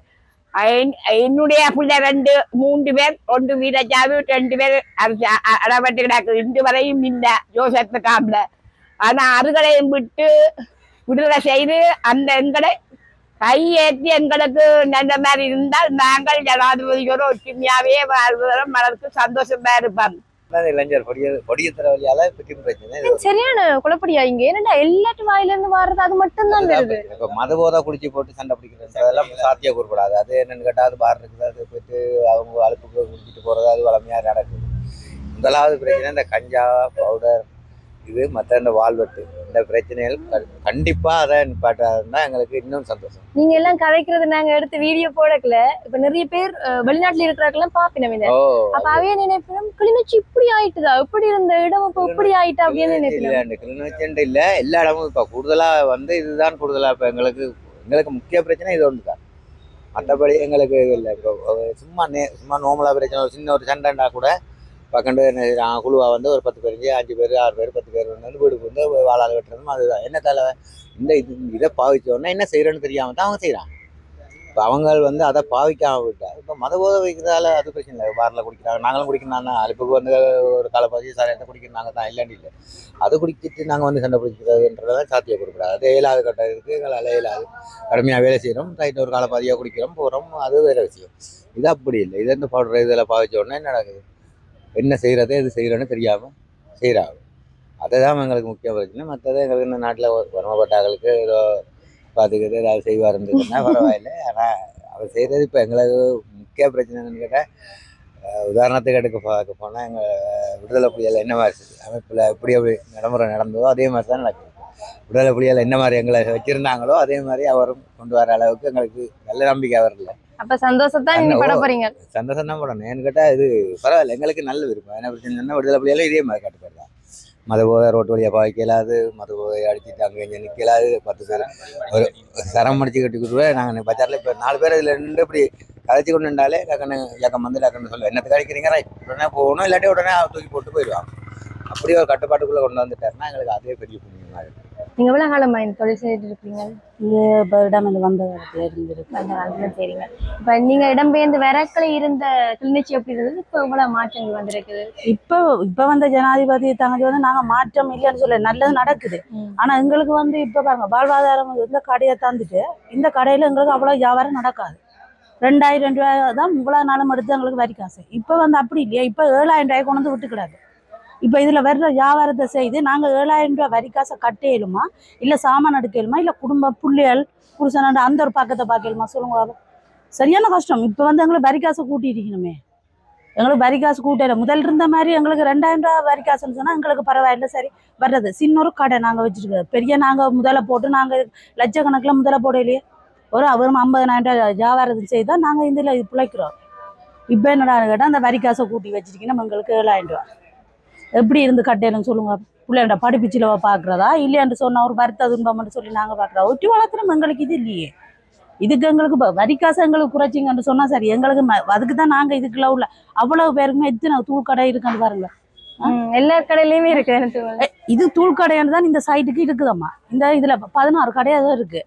என்னுடைய பிள்ளை ரெண்டு மூன்று பேர் ஒன்று வீரஜாவு ரெண்டு பேர் அடப்பட்டு கிடக்கு இன்று வரையும் இல்லை ஜோசப் காம்ல. ஆனா அறுகளையும் விட்டு விடுதலை செய்து அந்த எங்களை கையேற்றி எங்களுக்கு நல்ல மாதிரி இருந்தால் நாங்கள் ஜனாதிபதியோட ஒற்றுமையாவே வாழ்வதும் மனதுக்கு சந்தோஷமா இருப்பாங்க. இளைஞர் பொடிய பொடிய தரவழியால பெரும் பிரச்சனை சரியான குழப்படியா இங்க என்னடா எல்லாட்டு வாயில இருந்து வர்றது அது மட்டும் தான் வருது. இப்ப மத போதா குடிச்சு போட்டு சண்டை பிடிக்கிறதெல்லாம் சாத்தியா கூறக்கூடாது. அது என்னன்னு கேட்டா அது பார் இருக்குது, அது போயிட்டு அவங்க அழுப்புக்கு குடிச்சிட்டு போறது அது வளமையா நடக்குது. முதலாவது பிரச்சனை இந்த கஞ்சா பவுடர் இது மற்ற இந்த வால்வெட்டு இந்த பிரச்சனைகள் கண்டிப்பா அதை நிப்பாட்டாருன்னா எங்களுக்கு இன்னும் சந்தோஷம். நீங்க எல்லாம் கதைக்கிறது நாங்க எடுத்து வீடியோ போடக்கல. இப்ப நிறைய பேர் வெளிநாட்டுல இருக்கிறாங்கலாம் பாப்பினோம். அப்ப அவைய நினைப்போம் கிளிநொச்சி இப்படி ஆயிட்டுதா, இப்படி இருந்த இடம் இப்ப இப்படி ஆயிட்டா அப்படின்னு நினைப்போம். கிளிநொச்சி இல்ல எல்லா இடமும் இப்ப கூடுதலா வந்து இதுதான் கூடுதலா இப்ப எங்களுக்கு எங்களுக்கு முக்கிய பிரச்சனை இது ஒன்று தான். மற்றபடி எங்களுக்கு இது இல்லை. இப்போ சும்மா நே சும்மா நோமலா பிரச்சனை ஒரு சின்ன ஒரு சண்டைன்னா கூட பக்கண்டு குழுவா வந்து ஒரு பத்து பேருக்கு அஞ்சு பேர் ஆறு பேர் பத்து பேர் வந்து வீடுக்கு வந்து வாழாத வெட்டுறதும் அதுதான். என்ன தலை இந்த இது இதை பாவிச்சோன்னா என்ன செய்யறோன்னு தெரியாம தான் அவங்க செய்யறாங்க. இப்போ அவங்க வந்து அதை பாவிக்காம விட்டா இப்போ மத போத வைக்கிறதால அது பிரச்சனை இல்லை. பாரில் குடிக்கிறாங்க, நாங்களும் குடிக்கணும். அலுப்புக்கு வந்து ஒரு காலப்பாதி சாலையத்தை குடிக்கிறாங்க தான் இல்லைன்னு இல்லை. அதை குடிச்சிட்டு நாங்கள் வந்து சண்டை பிடிக்கிறதுன்றதான் சாத்திய கொடுக்கூடாது. அது இயலாது கட்ட இருக்குது, எங்களால் இயலாது. கடுமையாக வேலை செய்கிறோம், ரைட்டு ஒரு காலப்பாதியாக குடிக்கிறோம் போகிறோம், அது வேறு விஷயம். இது அப்படி இல்லை. இதை இந்த பவுடர் இதில் பாவிச்ச உடனே என்ன நடக்குது, என்ன செய்கிறதே இது செய்கிறோன்னு தெரியாமல் செய்கிறாங்க. அதுதான் எங்களுக்கு முக்கிய பிரச்சனை. மற்றது எங்களுக்கு இந்த நாட்டில் வறுமைப்பட்டாக்களுக்கு ஏதோ பார்த்துக்கிட்டு ஏதாவது செய்வார் இருந்ததுன்னா பரவாயில்லை. ஆனால் அவர் செய்கிறது இப்போ எங்களுக்கு முக்கிய பிரச்சனை என்னன்னு கேட்டால் உதாரணத்துக்கு எடுக்க பார்க்க போனால் எங்கள் விடுதலை புலிகள் என்ன மாதிரி அமைப்பில் எப்படி எப்படி நடைமுறை நடந்ததோ அதே மாதிரி தான் நடக்குது. விடுதலை புலிகள் என்ன மாதிரி எங்களை வச்சுருந்தாங்களோ அதே மாதிரி அவரும் கொண்டு வர அளவுக்கு எங்களுக்கு நல்ல நம்பிக்கை வரல. அப்ப சந்தோஷத்தான் நீங்க பட போறீங்க. சந்தோஷம் தான் படணும். ஏன்னு கேட்டால் இது பரவாயில்ல, எங்களுக்கு நல்ல விருப்பம். என்ன பிரச்சனை விடுதலை புலியால இதே மாதிரி கட்டுப்பாடு தான். மத போதை ரோட்டு வழியாக பாய்க்கலாது, மத போதை அடிச்சுட்டு அங்கே இங்கே நிற்கலாது. பத்து பேர் ஒரு சரம் அடிச்சு கட்டி கொடுத்துருவேன். நாங்கள் பஜாரில் இப்போ நாலு பேர் இதில் நின்று இப்படி கதைச்சி கொண்டு நின்றாலே டக்குன்னு இயக்கம் வந்து டக்குன்னு சொல்லுவேன் என்னத்துக்கு அடிக்கிறீங்க, ரைட் உடனே போகணும், இல்லாட்டி உடனே தூக்கி போட்டு போயிடுவாங்க. அப்படி ஒரு கட்டுப்பாட்டுக்குள்ளே கொண்டு வந்துட்டாருன்னா எங்களுக்கு அதே பெரிய புண்ணியமாக இருக்கும். நீங்க எவ்வளவு காலமா இந்த தொழில் செய்துட்டு இருக்கீங்க? இடம் வந்த இருந்திருக்கு அந்த காலத்துல சரிங்க. இப்ப நீங்க இடம்பெயர்ந்து வரக்களை இருந்த கிளிநொச்சி எப்படி இருந்தது, இப்ப இவ்வளவு மாற்றங்கள் வந்திருக்குது? இப்ப இப்ப வந்த ஜனாதிபதி தங்கச்சி வந்து நாங்க மாற்றம் இல்லைன்னு சொல்ல நல்லது நடக்குது. ஆனா எங்களுக்கு வந்து இப்ப பாருங்க வாழ்வாதாரம் இந்த கடையை தந்துட்டு இந்த கடையில எங்களுக்கு அவ்வளவு வியாபாரம் நடக்காது. ரெண்டாயிரம் ரூபாய் தான் இவ்வளவு நாளும் எடுத்து எங்களுக்கு வரி காசு. இப்ப வந்து அப்படி இல்லையா, இப்ப ஏழாயிரம் ரூபாய் கொண்டு வந்து விட்டுக்கிடாது. இப்போ இதில் வர்ற வியாபாரத்தை செய்து நாங்கள் ஏழாயிரம் ரூபாய் வரி காசை கட்டையிலுமா, இல்லை சாமான் எடுக்கலுமா, இல்லை குடும்ப புள்ளிகள் புருஷனாண்ட அந்த ஒரு பக்கத்தை பார்க்கலுமா சொல்லுங்க. சரியான கஷ்டம். இப்போ வந்து எங்களுக்கு வரி காசை கூட்டியிருக்கணுமே, எங்களுக்கு வரி காசு கூட்டல. முதல் இருந்த மாதிரி எங்களுக்கு ரெண்டாயிரம் ரூபா வரி காசுன்னு சொன்னால் எங்களுக்கு பரவாயில்லை, சரி வர்றது. சின்னொரு கடை நாங்கள் வச்சுருக்கோம், பெரிய நாங்கள் முதல்ல போட்டு நாங்கள் லட்சக்கணக்கில் முதல்ல போடலையே, ஒரு அவரும் ஐம்பதனாயிரம் ரூபாய் வியாபாரத்தை செய்தால் நாங்கள் இதில் பிழைக்கிறோம். இப்போ என்னடா கேட்டால் அந்த வரி காசை கூட்டி வச்சிருக்கீங்கன்னா எங்களுக்கு ஏழாயிரம் ரூபா எப்படி இருந்து கட்டையிலும் சொல்லுங்க. பிள்ளைண்ட படிப்பிச்சில பார்க்குறதா இல்லையான்னு சொன்னால் ஒரு வருத்த துன்பம்னு சொல்லி நாங்கள் பார்க்குறோம். ஒட்டி வளர்த்துறோம், எங்களுக்கு இது இல்லையே. இதுக்கு எங்களுக்கு வரி காசு எங்களுக்கு குறைச்சிங்கன்னு சொன்னால் சரி, எங்களுக்கு அதுக்கு தான் நாங்கள் இதுக்குள்ள உள்ள அவ்வளவு பேருக்குமே எத்தனை தூள்கடை இருக்குன்னு பாருங்க. எல்லா கடையிலையுமே இருக்கு. இது தூள்கடையானு தான் இந்த சைட்டுக்கு இருக்குதம்மா. இந்த இதில் பதினாறு கடையாக தான் இருக்கு.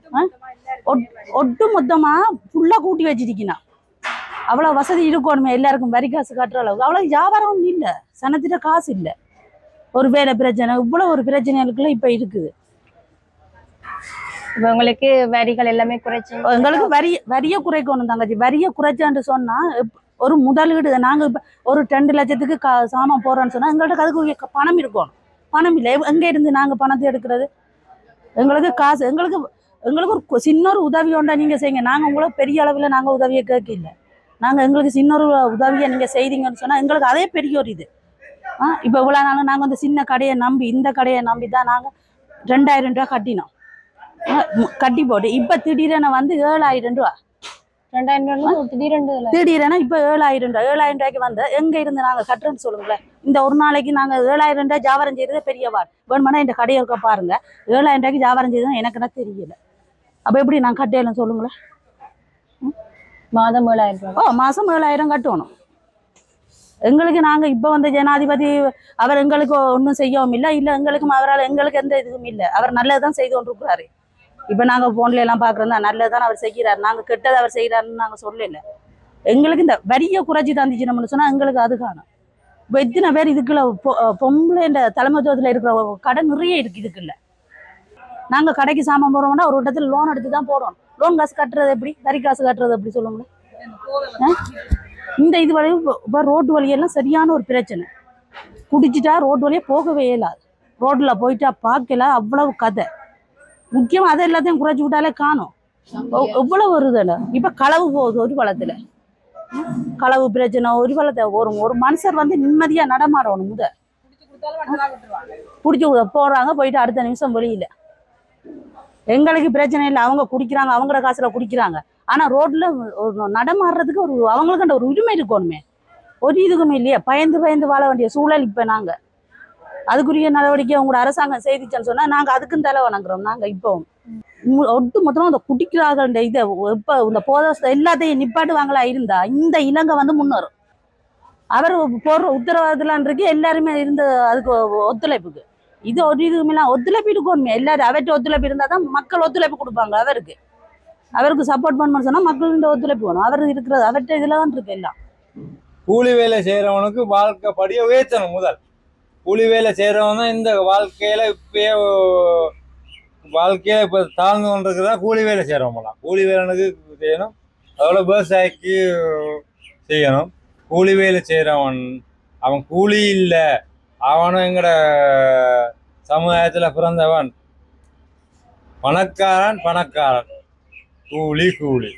ஒட்டு மொத்தமாக ஃபுல்லாக கூட்டி வச்சிருக்கீங்கன்னா அவ்வளோ வசதி இருக்கணுமே எல்லாருக்கும் வரி காசு கட்டுற அளவுக்கு. அவ்வளோ வியாபாரம் இல்லை, சனத்திட்ட காசு இல்லை. ஒரு வேலை பிரச்சனை, இவ்வளோ ஒரு பிரச்சனைகளுக்குள்ள இப்போ இருக்குது. இப்போ உங்களுக்கு வரிகள் எல்லாமே குறைச்சி எங்களுக்கு வரி வரியை குறைக்கணும் தங்கச்சி. வரியை குறைச்சான்னு சொன்னால் ஒரு முதலீடு நாங்கள் இப்போ ஒரு ரெண்டு லட்சத்துக்கு கா சாமான் போடுறோன்னு சொன்னால் எங்கள்கிட்ட அதுக்கு பணம் இருக்கணும். பணம் இல்லை, எங்க இருந்து நாங்க பணத்தை எடுக்கிறது? எங்களுக்கு காசு எங்களுக்கு எங்களுக்கு ஒரு சின்ன ஒரு உதவி உண்டா நீங்க செய்யுங்க. நாங்க உங்களுக்கு பெரிய அளவில் நாங்க உதவியை கேட்கல. நாங்க எங்களுக்கு சின்ன ஒரு உதவியை நீங்க செய்தீங்கன்னு சொன்னா எங்களுக்கு அதே பெரிய ஒரு இது. ஆ இப்போ இவ்வளோ நாளும் நாங்கள் வந்து சின்ன கடையை நம்பி இந்த கடையை நம்பி தான் நாங்கள் ரெண்டாயிரம் ரூபா கட்டினோம். கட்டி போட்டு இப்போ திடீரென வந்து ஏழாயிரம் ரூபா ரெண்டாயிரம் ரூபா திடீரென்று திடீரென இப்போ ஏழாயிரம் ரூபா ஏழாயிரம் ரூபாய்க்கு வந்து எங்க இருந்து நாங்கள் கட்டுறோன்னு சொல்லுங்களேன். இந்த ஒரு நாளைக்கு நாங்கள் ஏழாயிரம் ரூபாய் ஜாவாரம் செய்யறதே பெரிய வாட். வேணுமானா இந்த கடையை இருக்க பாருங்க, ஏழாயிரம் ரூபாய்க்கு ஜாவாரம் செய்யறது எனக்கு என்ன தெரியல. அப்போ எப்படி நான் கட்டையிலும் சொல்லுங்களேன். மாதம் ஏழாயிரம் ரூபா ஓ மாசம் ஏழாயிரம் கட்டணும் எங்களுக்கு. நாங்க இப்ப வந்து ஜனாதிபதி அவர் எங்களுக்கு ஒன்றும் செய்யவும் இல்லை, இல்லை எங்களுக்கும் அவரால் எங்களுக்கு எந்த இதுவும் இல்லை. அவர் நல்லதுதான் செய்து கொண்டிருக்கிறாரு. இப்ப நாங்க போன்ல எல்லாம் பாக்குறோம் தான் நல்லதுதான் அவர் செய்கிறார். நாங்க கெட்டதை அவர் செய்யறாருன்னு நாங்க சொல்லல. எங்களுக்கு இந்த வரியை குறைச்சி தந்துச்சுன்னு சொன்னா எங்களுக்கு அது காணும். இப்போ எத்தனை பேர் இதுக்குள்ள பொம்பளை இந்த தலைமைத்துவத்தில் இருக்கிற கடை நிறைய இருக்கு இதுக்குள்ள. நாங்க கடைக்கு சாமான் போறோம்னா ஒரு இடத்துல லோன் எடுத்து தான் போறோம். லோன் காசு கட்டுறது எப்படி, வரி காசு கட்டுறது எப்படி சொல்லுங்களேன். இந்த இது வழி இப்போ ரோட்டு வழியெல்லாம் சரியான ஒரு பிரச்சனை. குடிச்சிட்டா ரோட்டு வழியே போகவே இயலாது. ரோட்ல போயிட்டா பார்க்கல அவ்வளவு கதை. முக்கியமாக அதை எல்லாத்தையும் குறைச்சி விட்டாலே காணும். எவ்வளவு வருதுல இப்போ களவு போகுது ஒரு வளத்துல. களவு பிரச்சனை ஒரு வளத்தை ஒரு ஒரு மனுஷர் வந்து நிம்மதியா நடமாடணும். முத பிடிச்சி போறாங்க, போயிட்டு அடுத்த நிமிஷம் வெளியில. எங்களுக்கு பிரச்சனை இல்லை, அவங்க குடிக்கிறாங்க, அவங்களோட காசுல குடிக்கிறாங்க. ஆனா ரோட்ல ஒரு நடமாடுறதுக்கு ஒரு அவங்களுக்கு ஒரு உரிமை இருக்கணுமே. ஒரு இதுக்குமே இல்லையா, பயந்து பயந்து வாழ வேண்டிய சூழல் இப்ப நாங்க. அதுக்குரிய நடவடிக்கை உங்களோட அரசாங்கம் செய்திச்சுன்னு சொன்னா நாங்க அதுக்கும் தலை வணங்குறோம். நாங்க இப்போ ஒட்டு மொத்தமா அந்த குடிக்கிறார்கள் இதை இப்ப இந்த போத எல்லாத்தையும் நிப்பாட்டுவாங்களா இருந்தா இந்த இலங்கை வந்து முன்னேறும். அவர் போடுற உத்தரவாதத்துலாம் இருக்கு எல்லாருமே இருந்து அதுக்கு ஒத்துழைப்புக்கு. இது ஒரு இதுக்குமே ஒத்துழைப்பு இருக்கணுமே. எல்லாரும் அவர்கிட்ட ஒத்துழைப்பு இருந்தா தான் மக்கள் ஒத்துழைப்பு கொடுப்பாங்க. அவருக்கு அவருக்கு சப்போர்ட் பண்ணணும்னு சொன்னா மக்கள்கிட்ட ஒத்துழைப்பு வேணும். அவர் இருக்கிறது அவர்கிட்ட இதுல தான் இருக்கு எல்லாம். கூலி வேலை செய்யறவனுக்கு வாழ்க்கை படிய உயர்த்தணும். முதல் கூலி வேலை செய்யறவன் தான் இந்த வாழ்க்கையில இப்பயே வாழ்க்கையில இப்ப தாழ்ந்து கொண்டிருக்கிறதா கூலி வேலை செய்யறவங்களாம். கூலி வேலைனுக்கு செய்யணும், அதோட விவசாயிக்கு செய்யணும். கூலி வேலை செய்யறவன் அவன் கூலி இல்லை, அவனும் எங்கட சமுதாயத்துல பிறந்தவன். பணக்காரன் பணக்காரன், கூலி கூலி.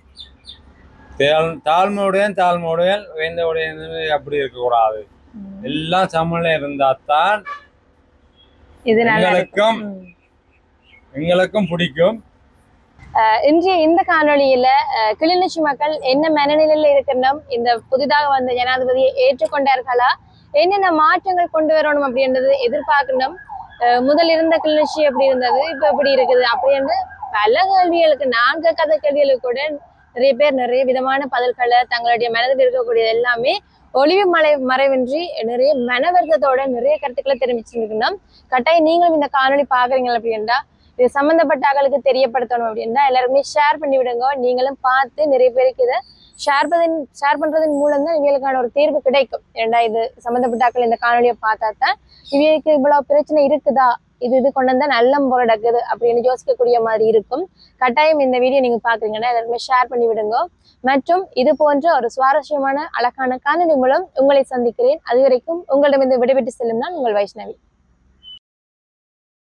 தாழ்மையுடையன் தாழ்மையுடையன், வேந்தவுடையன் அப்படி இருக்கக்கூடாது. எல்லாம் சமநிலை இருந்தால்தான் எங்களுக்கும் எங்களுக்கும் பிடிக்கும். இன்றைய இந்த காணொலியில கிளிநொச்சி மக்கள் என்ன மனநிலையில இருக்கணும், இந்த புதிதாக வந்த ஜனாதிபதியை ஏற்றுக்கொண்டார்களா, என்னென்ன மாற்றங்கள் கொண்டு வரணும் அப்படின்றது எதிர்பார்க்கணும். முதல் இருந்த கிளிநொச்சி எப்படி இருந்தது, இப்ப எப்படி இருக்குது அப்படின்னு பல கேள்விகளுக்கு நான் கேட்காத கேள்விகளுக்கு கூட நிறைய பேர் நிறைய விதமான பதில்களை தங்களுடைய மனதில் இருக்கக்கூடியது எல்லாமே ஒளிவு மலை மறைவின்றி நிறைய மனவர்த்தத்தோட நிறைய கருத்துக்களை தெரிவிச்சிருக்கணும். கட்டாயம் நீங்களும் இந்த காணொலி பாக்குறீங்க அப்படின்னா இது சம்பந்தப்பட்ட ஆட்களுக்கு தெரியப்படுத்தணும் அப்படின்னா எல்லாருமே ஷேர் பண்ணி விடுங்க. நீங்களும் பார்த்து நிறைய பேருக்கு இதை ஷேர் பண்ண ஷேர் பண்றதன் மூலம் தான் இவங்களுக்கான ஒரு தீர்வு கிடைக்கும். ஏன்னா இது சம்பந்தப்பட்ட ஆட்கள் இந்த காணொலியை பார்த்தா தான் இவங்களுக்கு இவ்வளவு பிரச்சனை இருக்குதா, இது இது கொண்டு வந்தா நல்ல முறை நடக்குது அப்படின்னு யோசிக்கக்கூடிய மாதிரி இருக்கும். கட்டாயம் இந்த வீடியோ நீங்க பாக்குறீங்கன்னா எல்லாருமே ஷேர் பண்ணி விடுங்க. மற்றும் இது போன்ற ஒரு சுவாரஸ்யமான அழகான காணொலி மூலம் உங்களை சந்திக்கிறேன். அது வரைக்கும் உங்களிடமிருந்து விடைபெற்று செல்லும் நான் உங்கள் வைஷ்ணவி.